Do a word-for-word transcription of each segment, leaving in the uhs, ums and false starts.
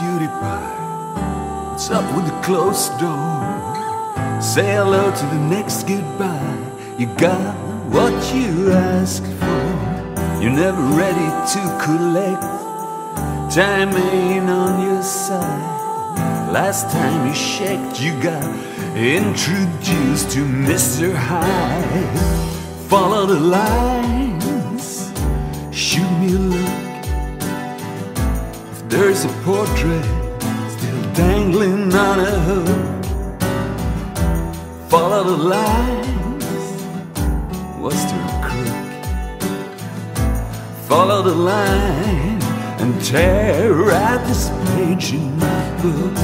cutie pie. What's up with the closed door? Say hello to the next goodbye. You got what you asked for. You're never ready to collect. Time ain't on your side. Last time you checked, you got introduced to Mister Hyde. Follow the lines, shoot me a look. If there's a portrait still dangling on a hook, follow the lines, was there a crook? Follow the line and tear out this page in my book.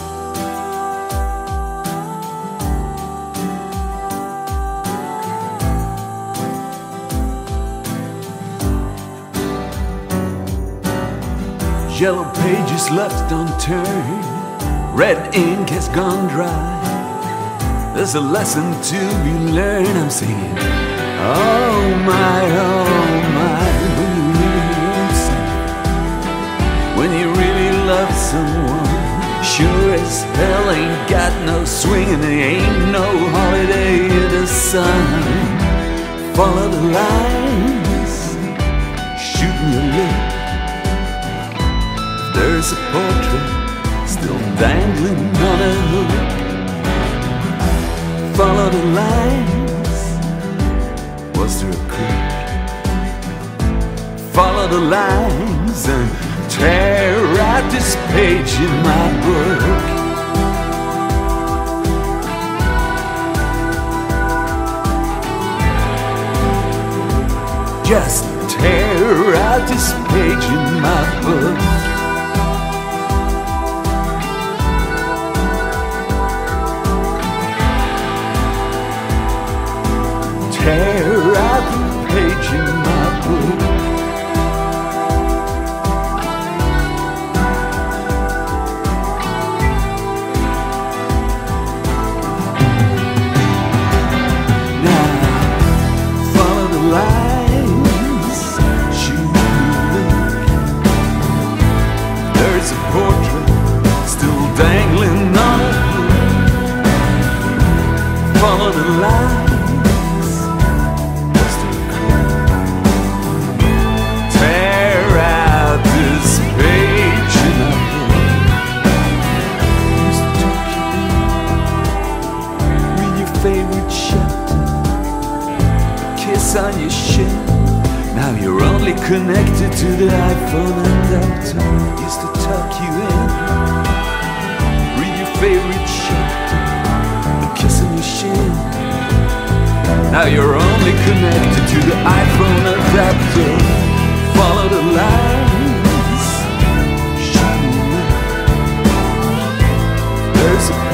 Yellow pages left unturned, red ink has gone dry. There's a lesson to be learned, I'm singing. Oh my, oh my, when you really love something, when you really love someone, sure as hell ain't got no swing and there ain't no holiday in the sun. Follow the lines, shoot me a look. There's a portrait still dangling on a hook. Follow the lines, was there a crook? Follow the lines and tear out this page in my book. Just tear out this page in my book. Tear out the page in my book. Now, follow the lines, shoot me a look. There's a portrait still dangling on a hook. Follow the lines. Favorite chapter, kiss on your shin. Now you're only connected to the iPhone adapter. Used to tuck you in. Read your favorite chapter, a kiss on your shin. Now you're only connected to the iPhone adapter. Follow the lines, shoot me. There's a